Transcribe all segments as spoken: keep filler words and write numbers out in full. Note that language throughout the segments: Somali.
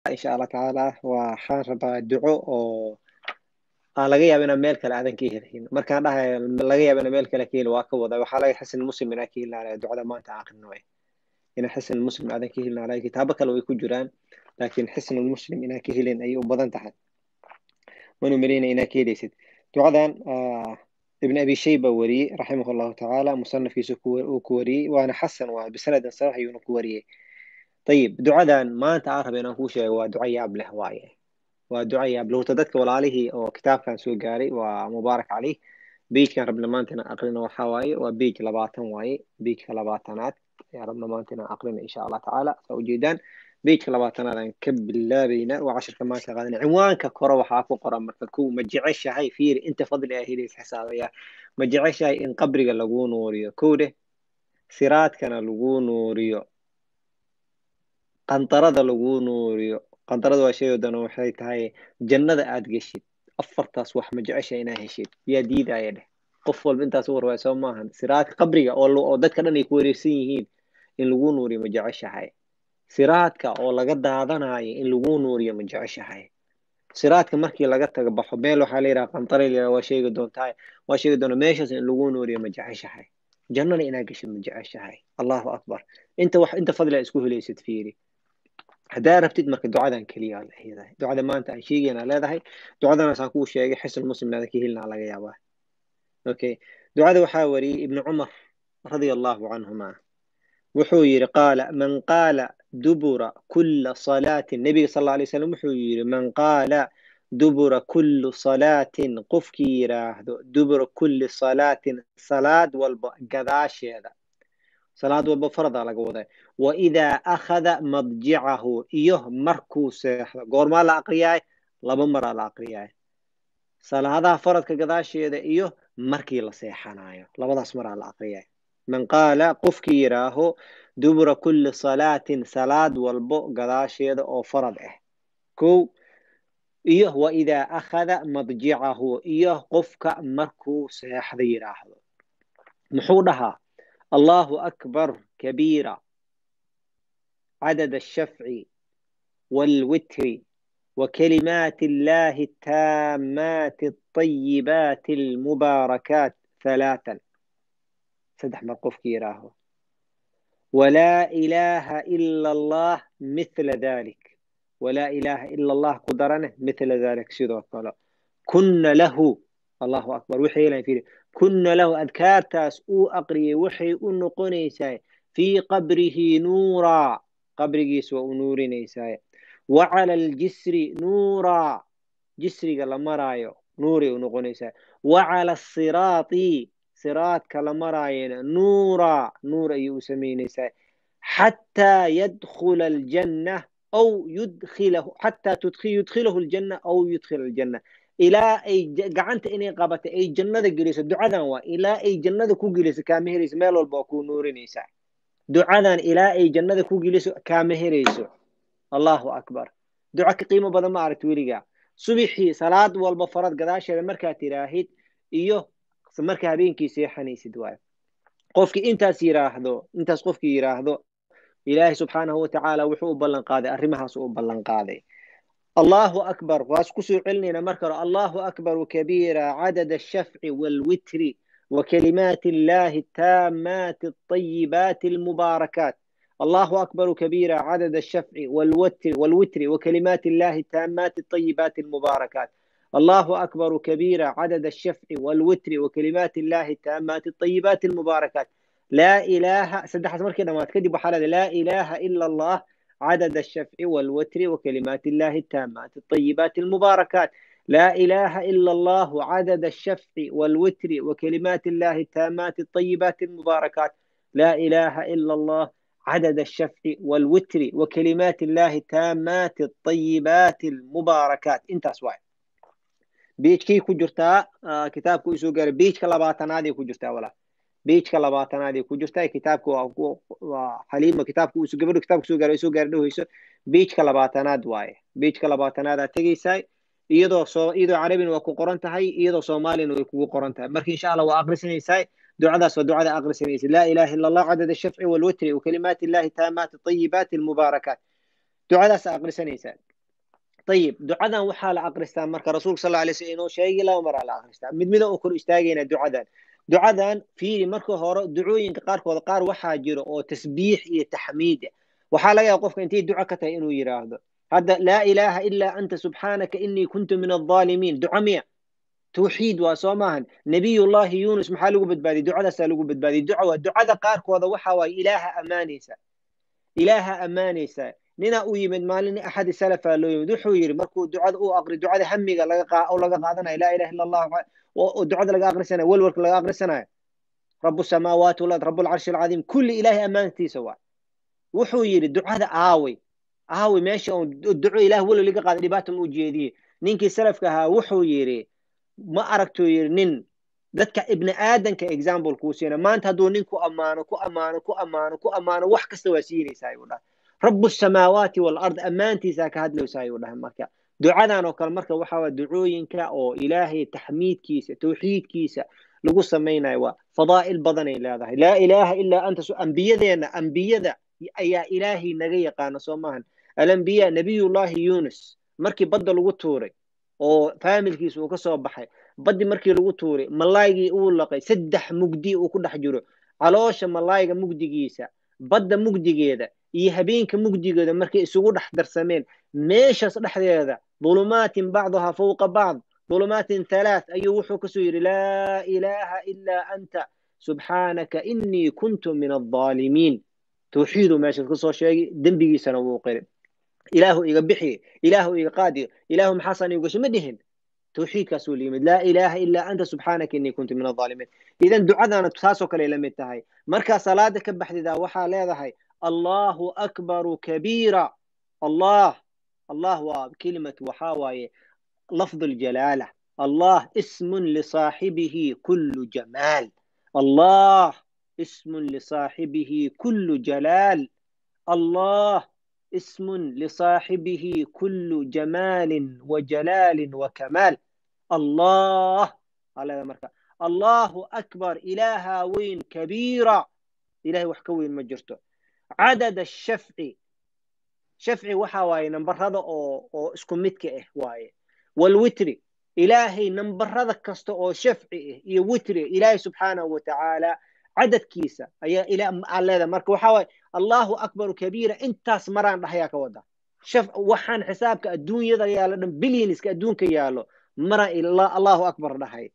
إن شاء الله تعالى waxaan rabaa duco oo aan laga yaabo inaan meel kale aadan ka helin markaan dhahay laga yaabo inaan meel kale ka heli waa ka wada waxaa laga xasan muslim inaan ka helin ducada maanta aan aqrino way inaan xasan muslim aadan ka helin laga kitaabo kale way ku jiraan laakiin xasan muslim inaan ka helin ay u badan tahay wanu marina inaan ka helaysid ducadan ابن أبي شيبة وري رحمه الله تعالى مصنف يوسف كوري وأنا حسن وبسند صحيح يونكوري طيب دعاء ما أنت عارف أنا هو شيء ودعاء ياب له وايه ودعاء ياب لو تدك ولا عليه أو كتاب كان سوق قاري ومبارك عليه بيج كان ربنا ما أنتنا أقرنا وحواي وبيج لباتن واي بيج لباتنات يا ربنا ما أنتنا أقرنا إن شاء الله تعالى وجدا بيج لباتنات كب الله بينا وعشر كمان شغالين عنوانك كرة وحاكو قرا مركو ما جعش هاي فير أنت فضل أهلي الحسابية ما جعش هاي إن قبرك لقون وريو كوده سيرات كان لقون وريو qantarada lagu nuuriyo qantarada waa shay wadan waxay tahay jannada aad gashid afartaas wax ma jecesha inaad heshid yaa diidaya dheh qof walba intaas u warwaay soo maahan siraadka qabriga oo oo dadka dhan ay ku wareersan yihiin in lagu nuuriyo ma jeceshahay siraadka oo laga daadanayo in lagu nuuriyo ma jeceshahay siraadka markii laga tago baxo meel waxaa la yidhaha qantara waa sheegi doontaa waa sheegi doona meeshaas in lagu nuuriyo ma jeceshahay jannana inaad gashid ma jeceshahay allahu akbar inta wax inta fadla isku helaysid fiiri haddaa rabtid marka ducadan keliya la leedahay ducada maanta aan sheegayna leedahay ducadana saan kuu sheegay xisn muslimnada ka helina laga yaabaa okay ducada waxaa wariyay ibn umar radiyallahu anhuma wuxuu yiri qaala man qaala dubura kull salaatin nabiga sallallahu alayhi wasallam wuxuu yiri man qaala dubura kull salaatin qofkii yiraahdo dubura kull salaatin salaad walba gadaasheeda salaad walba farada laga waday wa idha akhadha madji'ahu iyo markuu seexdo goorma la aqriyay laba mar la aqriyay salaadaha faradka gadaasheeda iyo markii la seexanayo labadaas mar la aqriyay man qaala qofkii yiraaho dubura kulli salaatin salaad walbo gadaasheeda oo farad ah ko iyo wa idha akhadha madji'ahu iyo qofka markuu seexdo yiraahdo muxuu dhahaa الله أكبر كبيرا عدد الشفع والوتر وكلمات الله التامات الطيبات المباركات ثلاثا سدح مرقف كيراه ولا إله إلا الله مثل ذلك ولا إله إلا الله قدرنا مثل ذلك سيدو قال كن له الله أكبر وحي لنا فيه كن له أذكار تاس أو أقري وحي أنقنيساي في قبره نورا قبره سوى نور نيساي وعلى الجسر نورا جسر قال مرايو نوري أنقنيساي وعلى الصراط صراط كالمرايين نورا نور يسمينيساي حتى يدخل الجنة أو يدخله حتى تدخل يدخله الجنة أو يدخل الجنة إلى أي جعنت إني قابت أي جنة جلسة دعاء وإلى أي جنة كو جلسة كامهريس مال والباكو نور نيسا دعاء إلى أي جنة كو جلسة كامهريس الله أكبر دعاء قيمة بدل ما عرفت وليجا صبحي صلاة والبفرات قداش هذا مركا تراهيد إيوه مركا هبين كي سيحني سدواي قفك أنت سيراهدو أنت قفك يراهدو إلهي سبحانه وتعالى وحو بلن قاضي أرمها سوء بلن قاضي الله أكبر واسكسوا علننا مركر الله أكبر كبيرا عدد الشفع والوتر وكلمات الله التامات الطيبات المباركات الله أكبر كبيرا عدد الشفع والوتر والوتر وكلمات الله التامات الطيبات المباركات الله أكبر كبيرا عدد الشفع والوتر وكلمات الله التامات الطيبات المباركات لا إله سدح مركنا ما تكذب حالة لا إله إلا الله عدد الشفع والوتر وكلمات الله التامات الطيبات المباركات لا إله إلا الله عدد الشفع والوتر وكلمات الله التامات الطيبات المباركات لا إله إلا الله عدد الشفع والوتر وكلمات الله التامات الطيبات المباركات انت أسواء بيج كي كجرتا آه كتاب كو يسوغر بيج كلاباتنا دي كجرتا ولا بيجka labaatanaad ku jirta kitaabka waa xaliima kitaabka uu gabadhu kitaabka soo gaaray soo gaardhayso بيجka labaatanaad waaye بيجka labaatanaad aad tagaysay iyadoo soo iyadoo carabina waa ku qoran tahay iyadoo Soomaalina way kugu qoran tahay marka insha Allah waa aqrisanaysaa ducadaas waa ducada aqrisanaysaa la ilaha illa Allah عدد الشفع والوتر وكلمات الله التامات الطيبات المباركات ducadaas aqrisanaysaa طيب دعاء وحال أقرستان مرك رسول صلى الله عليه وسلم شيء لا مر على أقرستان مد مدا أكل استاجينا دعاء دعاء في مرك هور دعوين قارك وقار وحاجر أو تسبيح تحميد وحال يقف أنت دعاء كتا إنه يراهد هذا لا إله إلا أنت سبحانك إني كنت من الظالمين دعاء مية توحيد وصومان نبي الله يونس محالو بدبادي دعاء سالو بدبادي دعاء دعاء قارك وذا وحا إله أمانيسا إله أمانيسا نينا u yimid maalin axad salafa loo yimid wuxuu yiri markuu ducada uu aqri ducada hamiga laga qaa oo laga qaadanayo la ilaha illa allah oo ducada laga aqrisanayo walwalka laga aqrisanayo rabb samawati wal ard rabb al arsh al azim kulli ilahi amaantiisa waa wuxuu yiri ducada aawi aawi meesha oo duco ilaah wala laga qaad dhibaato u jeediye ninkii salafka ahaa wuxuu yiri ma aragto yiri nin dadka ibn aadanka example ku siina maanta haduu ninku amaano ku amaano ku amaano ku amaano wax kasta waa siinaysaa ayuu dhahay رب السماوات والأرض أمانتي ساك هاد لو سايو لها مركا دعانا وكال مركا وحاوى دعوينك أو إلهي تحميد كيسة توحيد كيسة لقو سمينا و فضائل بدني لا لا إله إلا أنت سو أنبياء ذينا أنبياء ذا يا إلهي نغي قانا صومهن الأنبياء نبي الله يونس مركي بدا لقو توري أو فامل كيس وكسو بحي بدي مركي لقو توري ملايقي أول لقي سدح مقدي وكل حجره علوش ملايقى مقدي كيسة بدا مقدي كيدا iyo habeenka mugdigeeda markay isugu dhex darsameen meeshaas dhexdeeda dhulumatin bacdaha fawqa bacd dhulumatin thalath ayuu wuxuu ka soo yiri laa ilaaha illa anta subhanaka inni kuntu min adh-dhalimin tawxiidu meesha ka soo sheegay dambigiisana wuu qiray ilaahu iga bixi ilaahu iga qaadi ilaahu maxasan iga shimadihin توحيدكاas uu yimid laa ilaaha illa anta subhanaka inni kuntu min adh-dhalimin idan ducadana taasoo kale la mid tahay marka salaada ka baxdida waxa leedahay الله أكبر كبيرا الله الله كلمة وحاوية لفظ الجلالة الله اسم لصاحبه كل جمال الله اسم لصاحبه كل جلال الله اسم لصاحبه كل جمال وجلال وكمال الله على مركز الله أكبر إله وين كبيرا إله وحكوين مجرته عدد الشفع شفع وحاواي نمبر هذا او او اسكو ميدك اه واي والوتر الهي نمبر هذا كاستو او شفع اي وتر الهي سبحانه وتعالى عدد كيسه اي الى على مرك وحاواي الله اكبر كبيره انت اسمران دحياك ودا شف وحان حسابك الدنيا يا بليونس ادونك يالو مرا الله الله اكبر دحي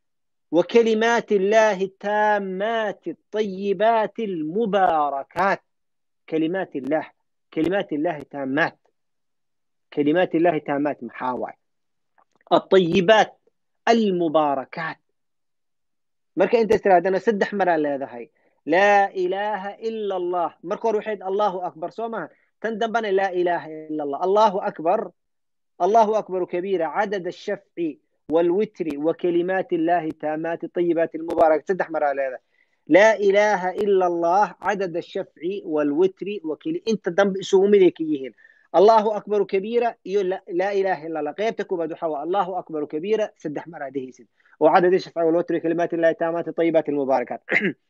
وكلمات الله التامات الطيبات المباركات كلمات الله كلمات الله تامات كلمات الله تامات محاوى الطيبات المباركات مركا انت استرادنا سدح مرة لهذا هاي لا إله إلا الله مركا روحيد الله أكبر سوما تندبنا لا إله إلا الله الله أكبر الله أكبر كبيرة عدد الشفع والوتر وكلمات الله تامات الطيبات المباركة سدح مرة لهذا لا إله إلا الله عدد الشفع والوتر وكل انت ذنب سومي ذيكيهن الله أكبر كبيرة لا, لا إله إلا الله قيبتك وبدو حوا الله أكبر كبيرة سدح مرة دهيسن وعدد الشفع والوتر كلمات الله تامات الطيبات المباركات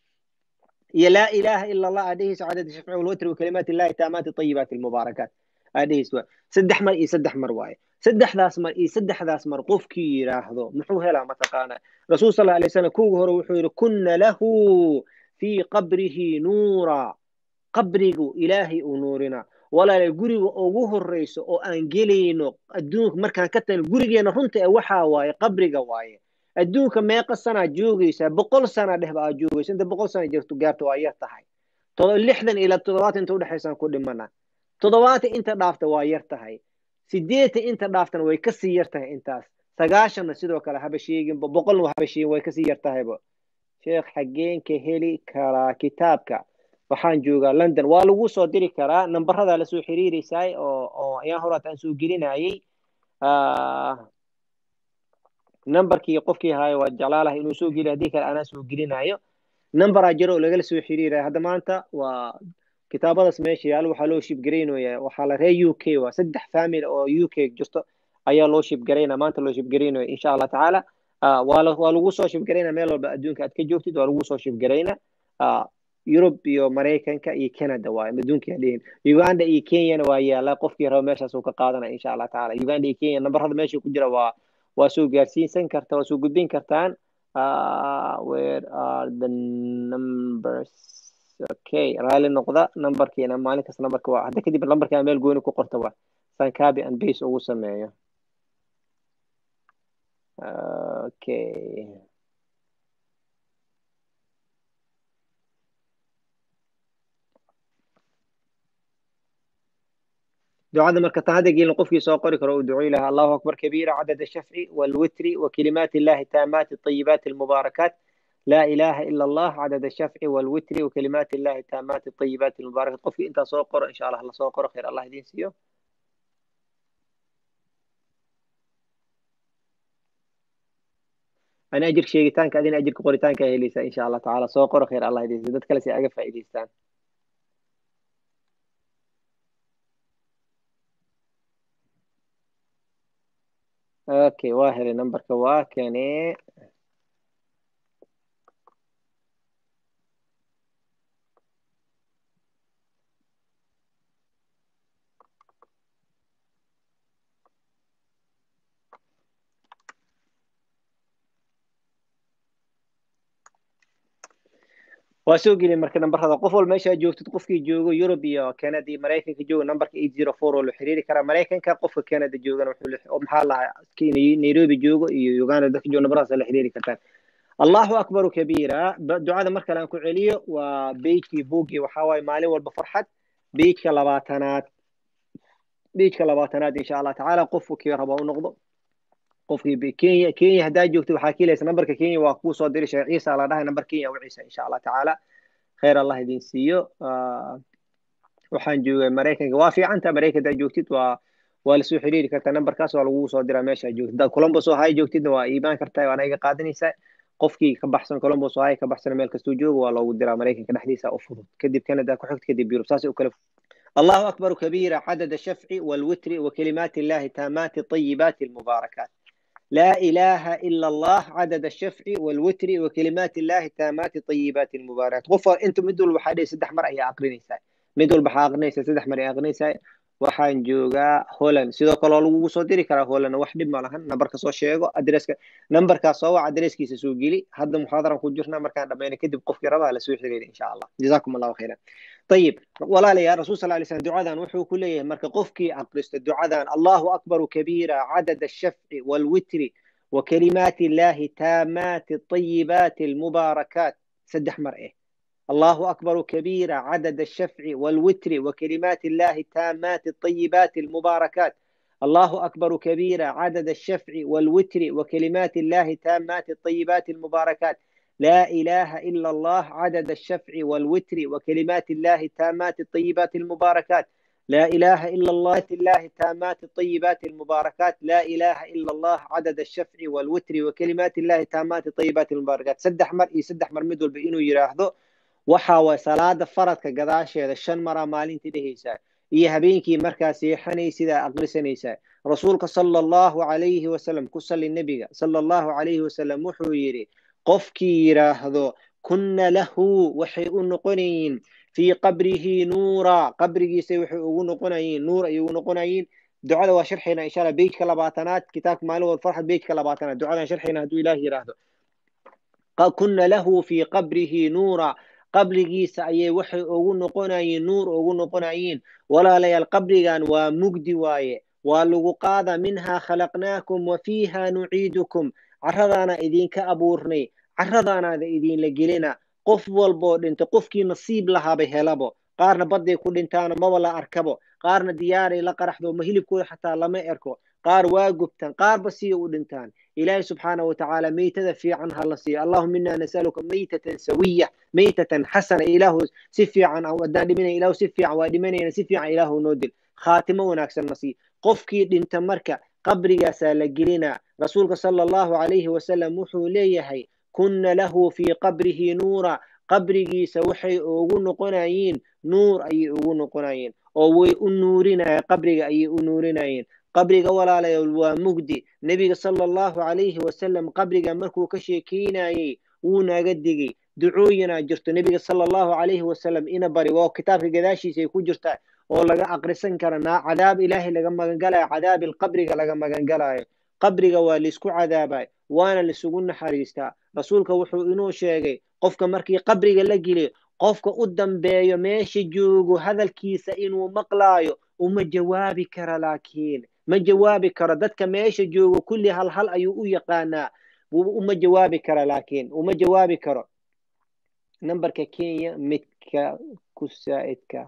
يا لا إله إلا الله أدهيس عدد الشفع والوتر وكلمات الله تامات الطيبات المباركات أدهيس سدح مر سدح مرواي سدح ذاس مر سدح ذاس مر قف كي راهضو محوه لا متقانا رسول صلى الله عليه وسلم كوه روحه كنا له في قبره نورا قبره إلهي ونورنا ولا الجري وأوه الرئيس أو أنجلينو الدونك مركان كتن الجري أنا رنت أوحى واي قبر جواي الدونك ما يقصنا جوجيس بقول سنة ده بقى جوجيس أنت بقول سنة جرت جرت وايات تحي طول لحدا إلى التضوات أنت وده حسن كل منا تضوات أنت ضافت وايات تحي سديت أنت ضافت ويكسيرت أنت سجاشنا سيدو كلا هبشي بقول وهبشي ويكسيرت هاي شيخ حقين كهلي كرا كتابك waxaan joogaa London waa lagu soo diri karaa nambarada la soo xiriirisay oo oo ayaan hore aan soo gelinayay ah nambarkii qofkii hayo waa jalaalaha inuu soo geliyo hadii kale ana soo gelinayo nambar ajiro laga soo xiriiray hadda maanta waa kitaabadaas meesha yaal waxa loo ship gareynaya waxa la reey U K waa saddex family oo U K jirto ayaa loo ship gareynaa maanta loo ship gareynayo insha Allah taala waa waa lagu soo ship gareynaa meel walba adduunka aad ka joogtid waa lagu soo ship gareynaa يوروب iyo Mareykanka iyo Canada waa adduunka dheen Uganda iyo Kenya waa yaala qofkii rabo meeshaas uu ka qaadanaya insha Allah taala Uganda iyo Kenya nambarada meesha ku jira waa waa soo gaarsiinsan kartaa waa soo gudbin kartaan uh, where are the numbers okay raali noqda nambarkeena maalin kasta nambarka waa hadda kadib nambarka meel gooni ku qorta waa san copy and paste ugu sameeyo okay دعاء مركز هذا قيل نقف في سوق قريك ودعي لها الله أكبر كبيرة عدد الشفع والوتر وكلمات الله التامات الطيبات المباركات لا إله إلا الله عدد الشفع والوتر وكلمات الله التامات الطيبات المباركات قف أنت سوق قرأ إن شاء الله الله سوق قرأ خير الله يدين سيو أنا أجرك شيئتان كأدين أجرك قريتان كهليسا إن شاء الله تعالى سوق قرأ خير الله يدين سيو كلا سي أقف فإليستان اوكي واحد نمبر كوا كان واسوق لي مركز نمبر هذا قفل ماشي جوجت قفكي جوجو يوروبيا كندي مريكان جوجو نمبر ثمانية صفر أربعة لو حريري كرا مريكان كقف كندا جوجو او محل كيني نيروبي جوجو يوغندا دك جو نبراس لا حريري كرتان الله اكبر كبيرا دعاء مركز ان كعليو وبيتي بوقي وحاواي مالي والبفرحت بيتك لباتنات بيتك لباتنات ان شاء الله تعالى قفك يا ربا ونقض قفكي بكينيا كينيا هدا جوجت وحاكي ليس نمبرك كينيا واكو سو ديري عيسى على ده نمبر كينيا وعيسى ان شاء الله تعالى خير الله يدين سيو آه waxaan joogay Mareykanka waa fiicanta Mareykanka joogtid waa waa la soo xiriiri kartaa numberkaas waa lagu soo diraa meesha joogtid dad Columbus oo hay joogtid waa iibaan kartaa waana iga qaadanaysaa qofkii ka baxsan Columbus oo hay ka baxsan meel kasta joogo waa loogu diraa Mareykanka dhexdiisa u fudud kadib Canada ku xigta kadib Europe saas oo kale الله أكبر كبيرة عدد الشفع والوتر وكلمات الله التامات الطيبات المباركات لا إله إلا الله عدد الشفع والوتر وكلمات الله التامات الطيبات المباركات غفر أنتم مدول بحادي سدح مرأي يا أقرنيسا مدول بحاقنيسا سدح مرأي أقرنيسا waxaan joogaa Holland sidoo kale lagu soo diri karaa Holland wax dhib ma lahan numberka soo sheego adresska numberka soo wac adreskiisa soo geli hadda muxaadaran ku jirnaa markaan dhameeyno kadib qofkii rabaa la soo xiriir insha Allah جزاكم الله خيرا طيب ولا لي يا رسول صلى الله عليه وسلم دعاء وحو كليه marka qofkii aqristo ducadan الله أكبر كبيرا عدد الشفع والوتر وكلمات الله التامات الطيبات المباركات سدح مرئه الله أكبر كبيرا عدد الشفع والوتر وكلمات الله التامات الطيبات المباركات الله أكبر كبيرا عدد الشفع والوتر وكلمات الله التامات الطيبات المباركات لا إله إلا الله عدد الشفع والوتر وكلمات الله التامات الطيبات المباركات لا إله إلا الله الله التامات الطيبات المباركات لا إله إلا الله عدد الشفع والوتر وكلمات الله التامات الطيبات المباركات سدح مرئي سدح مرمدول بإنه يراهدو waxa way salaada faradka gadaasheeda shan mara maalintii dhehaysaa iyo habeenkii markaas yeexanaysida aqrisanaysaa rasuulka sallallahu alayhi wasallam ku salli nabiga sallallahu alayhi wasallam wuxuu yiri qofkii yiraahdo kunna lahu waxay u noqonayeen fi qabrihi nuura qabrigiisa waxay ugu noqonayeen nuur ay ugu noqonayeen ducada waa sharxina insha Allah beejka labaatanaad kitaabka maalin wal farxad beejka labaatanaad ducada sharxina haduu ilaahi yiraahdo kunna lahu fi qabrihi nuura qabrigiisa ayay waxay ugu noqonayeen nuur ugu noqonayeen walaalayaal qabrigan waa mugdi waaye waa lagu qaada minha khalaqnaakum wa fiha nu'iidukum caradana idinka abuurnay caradana idin la gelina qof walbo dhinta qofkii nasiib lahaaba helabo qaarna baday ku dhintaan ma wala arkabo qaarna diyaaray la qaraxdo ma hilibkooda xataa lama erko qaar waa gubtan qaar basi u dhintaan إلهي سبحانه وتعالى ميتة في عنها الله اللهم إنا نسألك ميتة سوية ميتة حسنة إله سفي عن أو أدان من إله سفي عن وادمين سفي عن إله نودل خاتمة وناكس المسيح قفكي دين تمركة قبري سالجلنا رسولك صلى الله عليه وسلم وحوليه كنا له في قبره نورا قبري سوحي أغن قنايين نور أي أغن قنايين أو النورنا قبري أي النورنا qabriga walaalayaal waa mugdi nabiga sallallahu alayhi wasallam qabriga markuu ka sheekeynayay uu naga digay ducooyina jirto nabiga sallallahu alayhi wasallam ina bari waa kitaabka gadaashiisa ay ku jirtaa oo laga aqrisan kara na cadaab ilaahi laga magan galayo cadaab qabriga laga magan galayo qabriga waa lisku cadaabay waana lisugu naxariistaa rasuulka wuxuu inoo sheegay qofka markii qabriga la geliyo qofka u dambeeyo meesha joogo hadalkiisa inuu maqlaayo uma jawaabi kara laakiin ma jawaabi karo dadka meesha joogo kulli hal hal ayuu u yaqaanaa uma jawaabi kara laakiin uma jawaabi karo nambarka Kenya midka ku saa'idka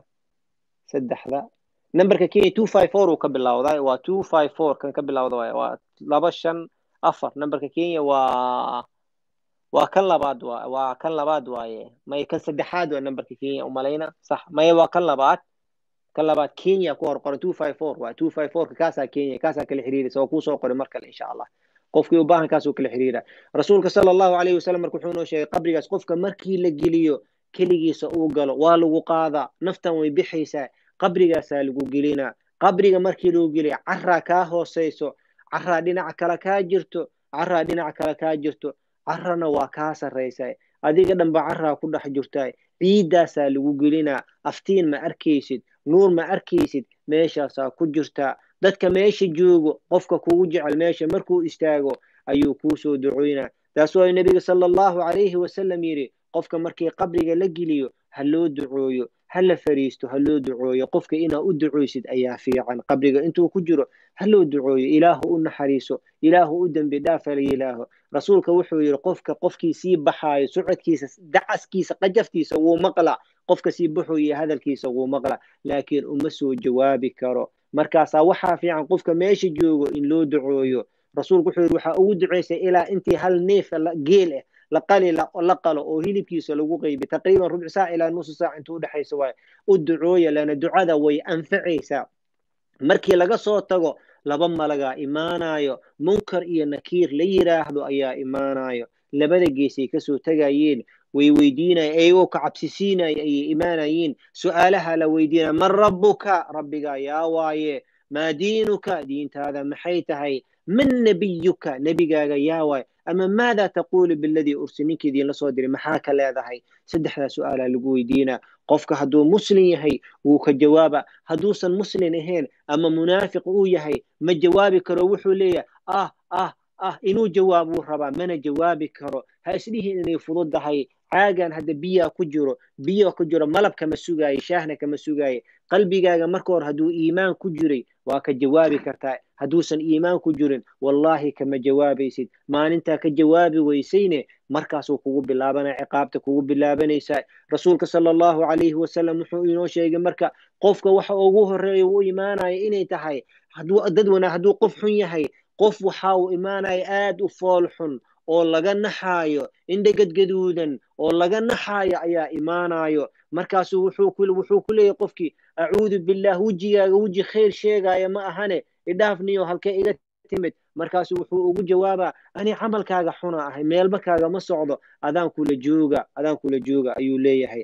saddexda nambarka Kenya two five four uu ka bilowday waa two five four kan ka bilowday waa laba shan afar nambarka Kenya waa waa kan labaad waa waa kan labaad waaye may kan saddexaad waa nambarka Kenya u malayna sax may waa kan labaad kan labaad Kenya ku hor qoran two five four waa two five four kaasa Kenya kaasa kala xiriiraysa oo ku soo qoray markale insha Allah qofkii u baahan kaas uu kala xiriira rasuulka sallallahu alayhi wasallam markuu wuxuu noo sheegay qabrigaas qofka markii la geliyo kaligiisa uu galo waa lagu qaadaa naftan way bixaysaa qabrigaas lagu gelina qabriga markii loo geliyo carra ka hooseyso carra dhinaca kala ka jirto carra dhinaca kala ka jirto carrana waa ka sareysay adiga dhanba carra ku dhex jirtay ciidaas lagu gelina aftiin ma arkaysid nuur ma arkaysid meeshaas ku jirta dadka meesha joogo qofka kugu jecel meesha markuu istaago ayuu ku soo duceynaa taas oo nabiga sallallahu alayhi wasallam yiri qofka markii qabriga la geliyo ha loo ducooyo ha la fariisto ha loo ducooyo qofka ina u duceysid ayaa fiican qabriga intuu ku jiro ha loo ducooyo ilaahu u naxariiso ilaahu u dambi dhaaf ilaahu rasuulka wuxuu yiri qofka qofkii si baxaayo sucudkiisa dacaskiisa qajaftiisa wuu maqla qofka si buxuyo hadalkiisa wuu maqla laakiin uma soo jawaabi karo markaas waxa fiican qofka meesha joogo in loo ducooyo rasuulku wuxuu yiri waxa ugu duceysay ilaa intii hal neef la geel ah la qali la qalo oo hilibkiisa lagu qaybi taqriiban rubuc saac ilaa nus saac intuu dhaxayso way u ducooya lana ducada way anfacaysaa markii laga soo tago laba malaga imaanayo munkar iyo nakiir la yiraahdo ayaa imaanayo labada geesay ka soo tagayeen way weydiinay ayagoo ka cabsisiinay ay imaanayeen su'aalaha la weydiinay man rabbuka rabbiga yaa waaye ma diinuka diintaada maxay tahay man nabiyuka nabigaaga yaa waaye ama maada taqulu billadhi ursilniki diin la soo diray maxaa ka leedahay saddexda su'aala lagu weydiina qofka haduu muslim yahay uu ka jawaaba haduusan muslim ahayn ama munaafiq uu yahay ma jawaabi karo wuxuu leeyahay ah ah ah inuu jawaabo rabaa mana jawaabi karo ha islihiin inay fududahay caagan hada biya ku jiro biyo ku jiro malabka ma sugaay shaahna kama sugaay qalbigaaga marka hor haduu iimaan ku jiray waa ka jawaabi kartaa haduusan iimaan ku jirin wallahi kama jawaabaysid maalinta ka jawaabi weysayne markaas uu kugu bilaabana ciqaabta kugu bilaabanaysa rasuulka sallallahu alayhi wasallam wuxuu inoo sheegay marka qofka waxa ugu horeeyo uu iimaanay inay tahay haduu dad wana haduu qof xun yahay qof waxa uu iimaanay aad u fool xun oo laga naxaayo indhagad gaduudan oo laga naxaayo ayaa iimaanayo markaas wuxuu ku wuxuu ku leeyahay qofkii a'uudu billah wajigaaga waji khayr sheegaya ma ahane idhaafniyo halka iga timid markaas wuxuu ugu jawaabaa ani amalkaaga xuna ahay meelba kaaga ma socdo adaan kula jooga adaan kula jooga ayuu leeyahay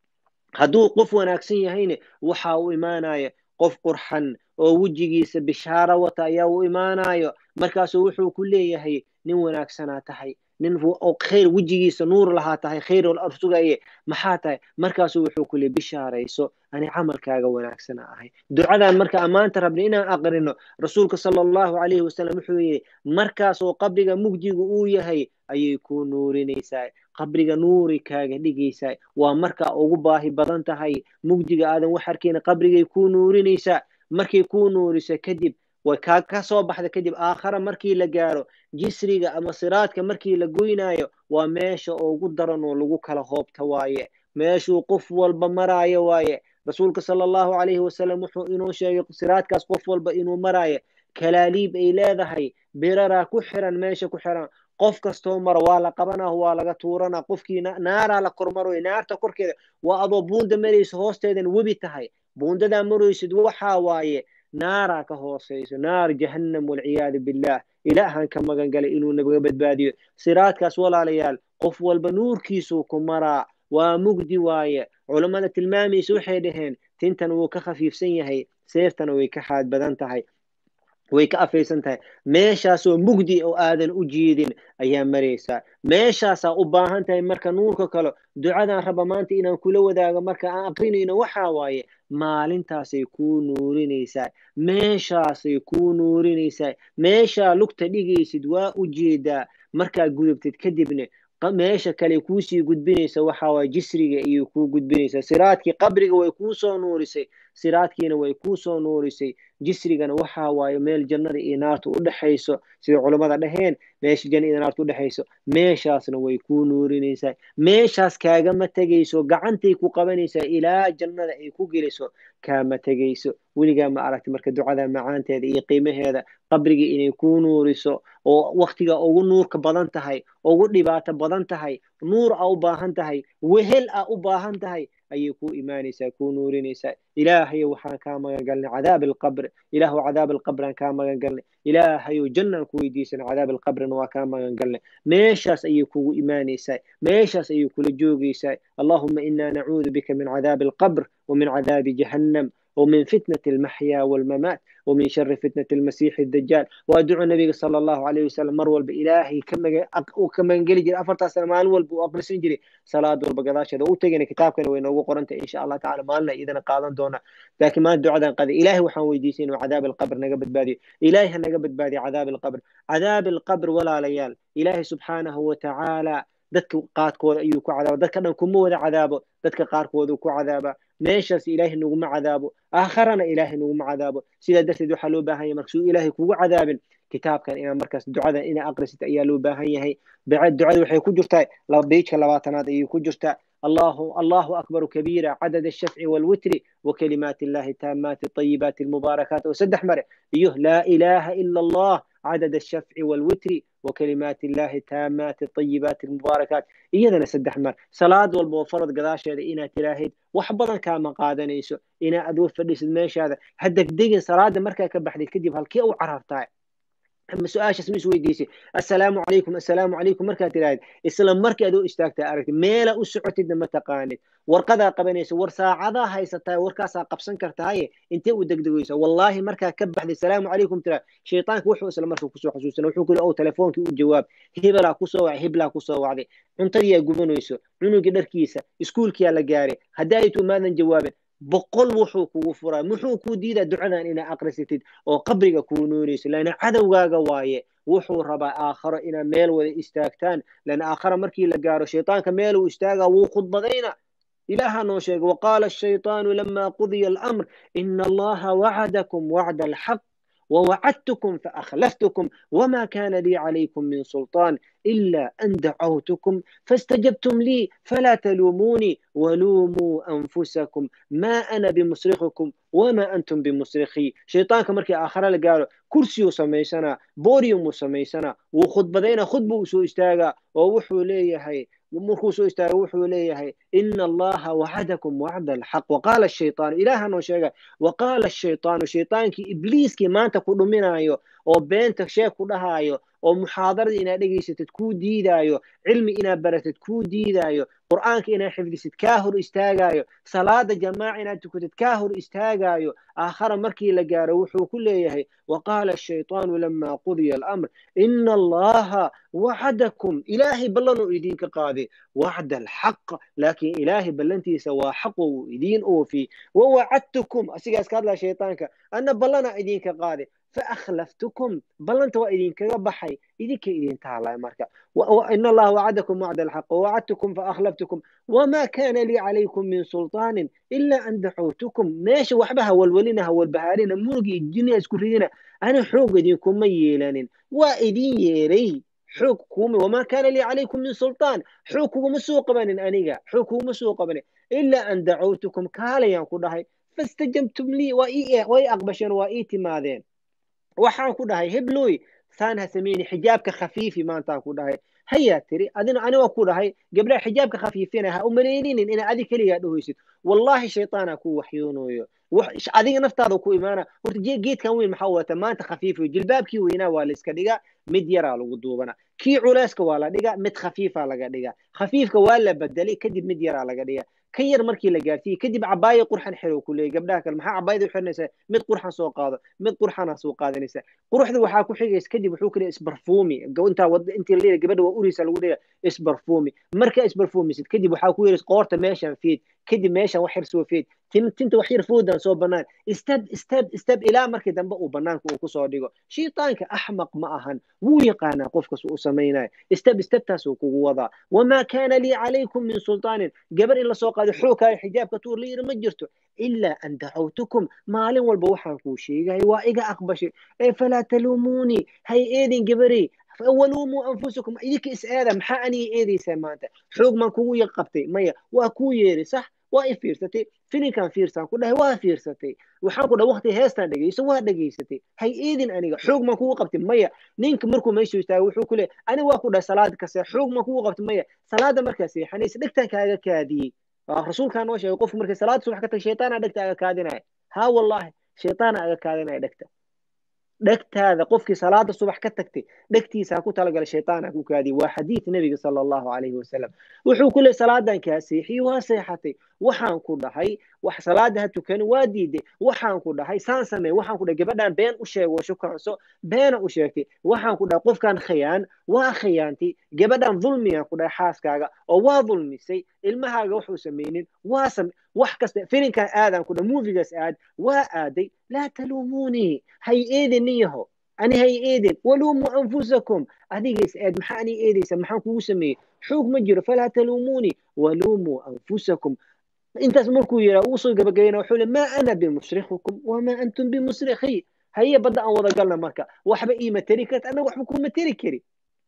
haduu qof wanaagsan yahayna waxa uu iimaanayo qof qurxan oo wajigiisa bishaara wata ayaa uu iimaanayo markaas wuxuu ku leeyahay nin wanaagsan tahay nin oo khayr wajigiisa nuur lahaa tahay khayr oo arsugaye maxaa tahay markaas wuxuu ku leeyahay bishaarayso ani amalkaaga wanaagsan ahay ducadan marka amaanta rabbi inaan aqrino rasuulka sallallahu alayhi wasallam wuxuu yiri markaas oo qabriga mugdigu uu yahay ayay ku nuurinaysaa qabriga nuuri kaaga dhigaysaa waa marka ugu baahi badan tahay mugdiga aadan wax arkeen qabrigay ku nuurinaysaa markay ku nuuriso kadib وكا كسو بحد كدب آخر مركي لجارو جسريجا أما صراط كمركي لجوينايو وماشى أو قدرن ولجو كلا هوب توايه ماشى وقف والبمرايا وايه رسولك صلى الله عليه وسلم وحو إنو شيء صراط كاس قف والبإنو مرايا كلاليب إلى هاي بررا كحرا ماشى كحرا قف كستو مر ولا قبنا هو لقى تورنا قفكي نار على قرمرو نار تكر كذا وأضو بوند مريس هوستيدن وبيتهاي بوند دا مريس دوحا وايه نارا كهوسيس نار جهنم والعياذ بالله إلهان كما قال إنه نبغى بدبادي صراط كاس ولا ليال قف والبنور كيسو كمرا ومجدي وايه علماء التلمامي سوحي دهن تنتن وكخفيف سنيهي سيرتن وكحاد بدنتهي way ka afaysan tahay meeshaasoo mugdi oo aadan u jiidin ayaa maraysaa meeshaasaa u baahan tahay marka nuurka kale ducadan raba maanta inaan kula wadaago marka aan aqrinayno waxaa waaye maalintaasay kuu nuurinaysaa meeshaasay kuu nuurinaysaa meeshaa lugta dhigaysid waa u jeedaa markaa gudubtid kadibna meesha kale kuusii gudbinaysa waxaa waaye jisriga ayay kuu gudbinaysaa siraadkii qabriga way kuu soo nuurisay siraadkiina way kuu soo nuurisay jisrigana waxaa waaye meel jannada iyo naarta u dhexayso sida culammada dhaheen meesha janna iyo naarta u dhexayso meeshaasna way kuu nuurinaysaa meeshaas kaagama tegayso gacantay ku qabanaysaa ilaa jannada ay ku geliso kaama tegayso weligaa ma aragti marka ducada macaanteeda iyo qiimaheeda qabriga inay kuu nuuriso oo waktiga ugu nuurka badan tahay ugu dhibaato badan tahay nuur a u baahan tahay wehel a u baahan tahay ayay kuu imaanaysaa kuu nuurinaysaa ilaahayow waxaan kaa magan galnay cadaab alqabr ilaahu cadaab alqabraan kaa magan galnay ilaahayow jannaan ku weydiisan cadaab alqabrina waa kaa magan galnay meeshaas ayay kugu imaanaysaa meeshaas ayay kula joogaysaa allahuma inaa nacuudu bika min cadaabi alqabr ومن عذاب جهنم ومن فتنة المحيا والممات ومن شر فتنة المسيح الدجال وأدعو النبي صلى الله عليه وسلم مرول بإلهي كما وكما نقول جري أفرت سنة ما نول وأقرس نجري صلاة والبقداش هذا وتجينا كتاب كان وين وقرنت إن شاء الله تعالى ما لنا إذا قادن دونا لكن ما الدعاء قد إلهي وحوي ديسين وعذاب القبر نقبت بادي إلهي نقبت بادي عذاب القبر عذاب القبر ولا ليال إلهي سبحانه وتعالى dadka qaadkooda ayuu ku cadaabo dadka dhan kuma wada cadaabo dadka qaarkooda ku cadaaba meeshaas ilaahay naguma cadaabo aakharana ilaahay naguma cadaabo sidaa darteed waxaa loo baahan yahay markasuu ilaahay kugu cadaabin kitaabkan inaa markaas ducada inaa aqrisid ayaa loo baahan yahay ducada waxay ku jirtaa beejka labaatanaad ayay ku jirtaa الله الله أكبر كبيرا عدد الشفع والوتر وكلمات الله التامات الطيبات المباركات وسدح مرة إيه لا إله إلا الله عدد الشفع والوتر وكلمات الله التامات الطيبات المباركات إذا نسدح مر صلاة والموفرد قداش هذا إنا تلاهيد وحبضا كاما قادنا يسو إنا أدوف فليس الماشي هذا هدك دقن صلاة مركا كبحد الكدب هالكي أو عرفتاي أما سؤال اسمه ويديسي السلام عليكم السلام عليكم مركا تلاهيد السلام مركا أدو اشتاكتا أركت ميلا أسعوتي دم تقاني ورقدا قبنيس ورسا عضا هاي ستاي وركاسا قبسن كرتاي انت ودك دقويسا والله مركا كبحد السلام عليكم ترى شيطانك وحو اسلام مركا كسو حسوسنا وحو كل أو تلفونك وجواب هبلا كسو هبلا كسو وعدي عنطريا قبنويسو عنو قدر كيسا اسكولك يا لقاري هدايتو ماذا جوابا بقول وحو كو فرا محو كو ديدا دعنا إنا أقرستid oo qabriga ku nuurayso lana cadawgaaga waaye wuxuu rabaa aakhiro ina meel wada istaagtaan lana aakhiro markii la gaaro shaytaanka meel uu istaaga wuu khudbadayna ilaha noo sheeg waqala ash-shaytaanu lamma qudiya al-amr inna allaha wa'adakum wa'da al-haqq ووعدتكم فأخلفتكم وما كان لي عليكم من سلطان إلا أن دعوتكم فاستجبتم لي فلا تلوموني ولوموا أنفسكم ما أنا بمصرخكم وما أنتم بمصرخي شيطان كمركي آخر قالوا كرسي سميسنا بوريوم سميسنا وخد بدينا خطبه سو استاغا ووحو ليه ومركو سو استاغا وحو ليه إن الله وعدكم وعد الحق وقال الشيطان إلها نوشيغا وقال الشيطان شيطان كي إبليس كي ما تقول منايو oo beenta sheeg ku dhahayo oo muxaadarada inaad dhegaysatid kuu diidaayo cilmi inaad baratid kuu diidaayo qur'aanka inaad xifdisid kaa hor istaagayo salaada jamaaca inaad tukatid kaa hor istaagayo aakhara markii la gaaro wuxuu ku leeyahay waqaala ashaytaanu lamaa qudiya alamr ina allaha wacadakum ilaahay ballanuu idinka qaaday wacda alxaq laakiin ilaahay ballantiisa waa xaq uu idiin oofi wawacadtukum asigaas ka hadlaa shaytaanka ana ballana idinka qaaday فأخلفتكم بلنت وإذن كبحي إذن كإذن تعالى مركا وإن الله وعدكم وعد الحق ووعدتكم فأخلفتكم وما كان لي عليكم من سلطان إلا أن دعوتكم ماشي وحبها والولينها والبهارين مرقي الجنيا اسكرينا أنا حوق إذنكم ميلان وإذن يري حكم وما كان لي عليكم من سلطان حكم مسوق بن أنيقا حكم مسوق بن إلا أن دعوتكم كالا ينقل فاستجبتم لي وإي أقبشن وإيتي ماذين waxaan ku dhahay hebloy saan ha sameeyni xijaabka khafiifi maanta ku dhahay haya tiri adina ani waa ku dhahay gabdhaha xijaabka khafiifina ha u maleyninin in adi kaliya dhahaysid wallahi shaytaana ku waxyoonayo wax adiga naftaada ku imaana horta geedkan weyn maxaa wata maanta khafiif jilbaabkii weynaa waa la iska dhiga mid yara lagu duubana kii culeyska waa la dhiga mid khafiifa laga dhiga khafiifka waa la bedelay kadib mid yara laga dhiga كير مركي لقاتي كدب عباية قرحن حلو كله قبلها كل محا عباية وحنا مد قرحن سوق هذا مد قرحن سوق هذا نساء قروح ذو وحاكو حيجيس كدب وحوك لي اس برفومي جو انت ود انت اللي قبل وأوريس الودي اس برفومي مركا اس برفومي ست كدب وحاكو يرس قورته ماشان فيد كدب ماشان وحير سو فيد تنت تنت وحير فودا سو بنان استب استب استب الى مركي دنبا وبنانك وكسو ديغو شيطانك احمق معهن وو يقانا قفك سو سمينا استب استب تاسو كو وضع وما كان لي عليكم من سلطان قبل إلا سوق هذا حوكا حجاب كتور لي ما جرتو إلا أن دعوتكم مالين والبوحان كوشي هاي وائقة أقبشي إيه فلا تلوموني هاي إيدين قبري ولوموا أنفسكم إيديك إسئالة محاني إيدي سمانتا حوق من كو يقبتي ميا وأكو يري صح واي فيرستي فيني كان فيرسان كلها waa fiirsatay waxaan ku dhaw waqti heestan dhageyso waa dhageysatay hay eedin aniga xoog ma kugu qabtay maya ninka markuu meeshu istaago wuxuu ku leeyahay ani waa ku dhaw salaad ka see xoog ma kugu qabtay maya salaada markaas xaniis dhigtan kaaga kaadiyay rasuulkaan oo sheegay qofku markay salaad subax ka tag shaytaan dhigta kaadinay ha wallahi shaytaan aga kaadinay dhigta dhegtaada qofkii salaada subax ka tagtay dhegtiisa ku tala galay shaytaan ku kaadi waa xadiis nabiga sallallahu alayhi wasallam wuxuu ku leeyahay salaadan ka siixi waa seexatay waxaan ku dhahay wax salaada ha tukan waa diiday waxaan ku dhahay saan samee waxaan ku dhahay gabadhan been u sheego shukaanso beena u sheegtay waxaan ku dhahay qofkan khiyaan waa khiyaanti gabadhan dulmiya ku dhahay xaaskaaga oo waa dulmisay ilmahaaga wuxuu sameeynin waa sam wax kasta filinkan aadan ku dhahay movies aad waa aaday la talumuni hay eedin niyaho ani hay eedin walumu anfusakum adiga aad maxaani eedaysa maxaan kugu sameeyay xoog ma jiro fala talumuni walumu anfusakum intaas markuu yira uu soo gabagayna wuxuu leeyahay ma ana bimusrikhukum wama antum bimusrikhi هي بدأ أن وضع قلنا مركا وحبا إيما تريكت أنا وحبا كوما تريكري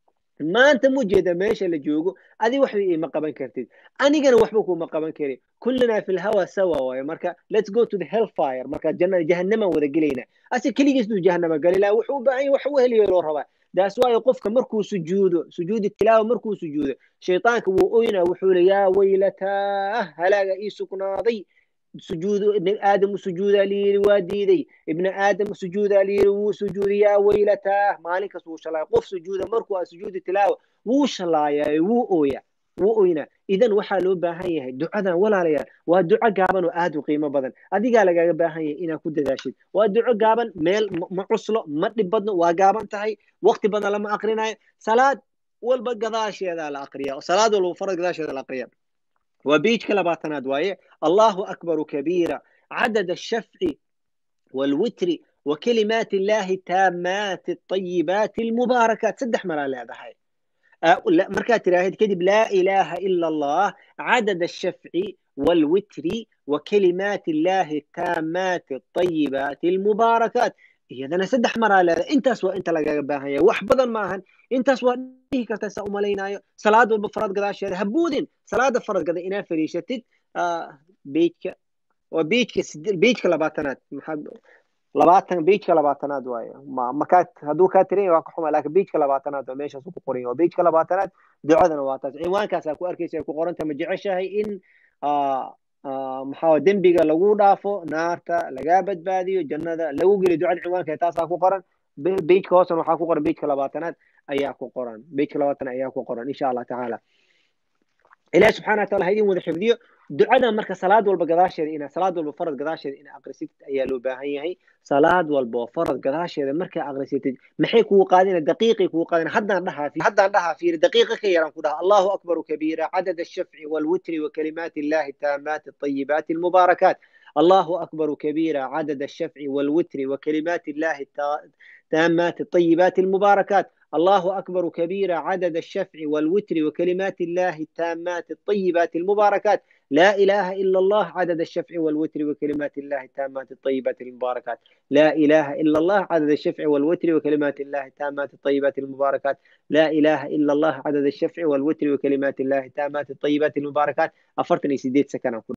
ما أنت مجيدة ماشي اللي جوجو هذه وحبا إيما قبان كرتيد أنا قانا وحبا كوما قبان كري كلنا في الهواء سوا ويا مركا let's go to the hellfire مركا جنة جهنم وذا قلينا أسي كلي يسدو جهنم قال لا وحوبا عين وحوه اللي يروح ربا ده سواء يقفك مركو سجوده سجود التلاوة مركو سجوده شيطانك وأوينا وحول يا ويلتا هلا إي سكناضي سجود ابن آدم سجود لي واديدي ابن آدم سجود لي وسجود يا ويلتا مالك سوش الله قف سجود مركو سجود التلاوة وش الله يا وأويا وأوينا إذن وحلو باهيه دعاء ولا ليا ودعاء جابن وآد قيمة بدن أدي قال جاب باهيه إنا كود داشيد ودعاء جابن ميل معصلة مد بدن وجابن تهي وقت بدن لما أقرنا صلاة والبقداش هذا الأقرياء صلاة والفرق داش هذا الأقرياء وبيج كلاباتنا دواية الله أكبر كبيرا عدد الشفع والوتر وكلمات الله التامات الطيبات المباركات سدح مرة لا هاي أه لا مركات راهد كذب لا إله إلا الله عدد الشفع والوتر وكلمات الله التامات الطيبات المباركات إذا أنا سدح مرة لا أنت سوى أنت لقى باهية وحبذا معهن أنت سوى إيه كرتسا أمالينا صلاة بالفرد قداش هبودين صلاة الفرد قدا إنا فريشتت آه بيتك وبيتك بيتك لباتنات محب لباتن بيتك لباتنات وايا ما مكات هدو كاترين واقحهم لكن بيتك لباتنات وميش سوق قرين وبيتك لباتنات دعاء واتات عوان كاساكو أركيسا كو قرنت مجعشة إن آه آه محاول دنبيغا لغو دافو نارتا لغابت باديو جنة لغو قلي دعاء عوان كيتاسا كو قرن بيتك وصن وحاكو قرن بيتك لباتنات أياكو قرن بيتك لباتنا أياكو قرن إن شاء الله تعالى إلهي سبحانه وتعالى هيدي وذا حفظيو دعانا مركا صلاة والبقداشة إنا صلاة والبفرد قداشة إنا أقرسيت أيالو باهي هي صلاة والبفرد قداشة مركا أقرسيت محي كو قادين دقيقي كو قادين حدا عندها في حدا عندها في دقيقة خيرا كلها الله أكبر كبيرا عدد الشفع والوتر وكلمات الله التامات الطيبات المباركات الله أكبر كبيرا عدد الشفع والوتر وكلمات الله التامات الطيبات المباركات الله أكبر كبيرا عدد الشفع والوتر وكلمات الله التامات الطيبات المباركات لا إله إلا الله عدد الشفع والوتر وكلمات الله التامات الطيبات المباركات لا إله إلا الله عدد الشفع والوتر وكلمات الله التامات الطيبات المباركات لا إله إلا الله عدد الشفع والوتر وكلمات الله التامات الطيبات المباركات أفرتني سيديت سكنا